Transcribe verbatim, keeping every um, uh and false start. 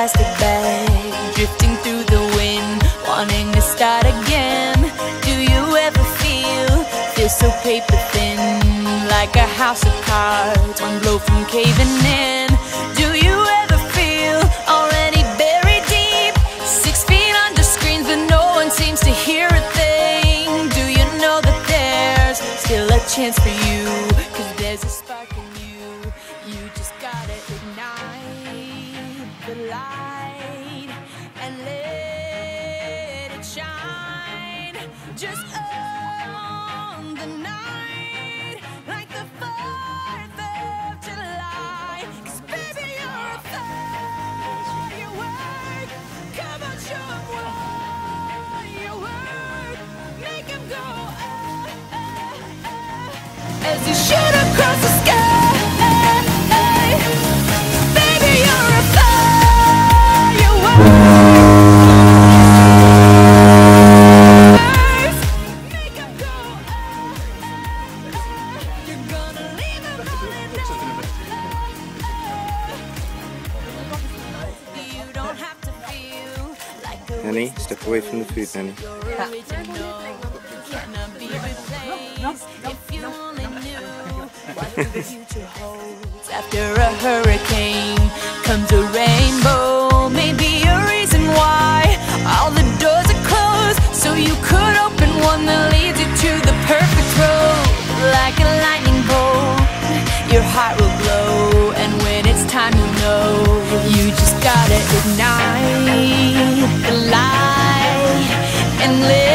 plastic bag, drifting through the wind, wanting to start again. Do you ever feel, feel so paper thin, like a house of cards, one blow from caving in? Do you ever feel already buried deep, six feet under screens but no one seems to hear a thing? Do you know that there's still a chance for you, 'cause there's a spark in you. You just gotta ignite the light and let it shine. Just own the night like the fourth of July. 'Cause baby, you're a firework. Come on, show 'em what you work. Make 'em go ah, ah, ah, as you shoot across the sky. Baby, you're a firework. Make 'em go ah, ah. You're gonna leave 'em falling down. You don't have to feel like a Nanny, step away from the food, Nanny. original cannot be replaced. If you only knew what the future holds. After a hurricane comes a rainbow. Maybe a reason why all the doors are closed, so you could open one that leads you to the perfect road. Like a lightning bolt, your heart will glow, and when it's time to know, you just gotta ignite the light and live.